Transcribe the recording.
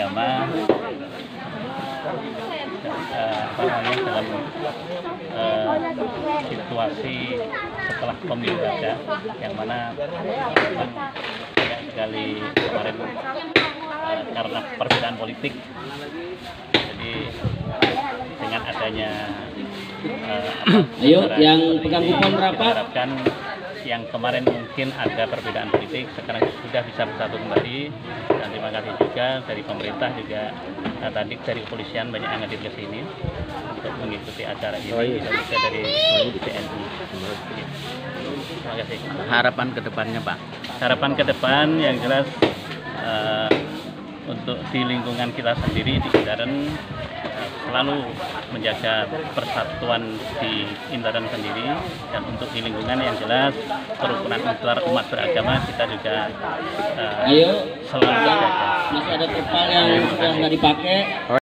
beragama dalam situasi setelah pemilu saja, yang mana memang banyak sekali kemarin karena perbedaan politik. Jadi dengan adanya yang pegang kupon berapa? Diharapkan yang kemarin mungkin ada perbedaan politik sekarang sudah bisa bersatu kembali. Dan terima kasih juga dari pemerintah juga tadi dari kepolisian banyak yang hadir ke sini untuk mengikuti acara ini, dan juga dari TNI. Terima kasih. Harapan ke depannya, Pak? Harapan ke depan yang jelas untuk di lingkungan kita sendiri di Intaran selalu menjaga persatuan di Intaran sendiri, dan untuk di lingkungan yang jelas kerukunan antar umat beragama kita juga selalu menjaga. Masih ada terpal yang sudah nggak dipakai.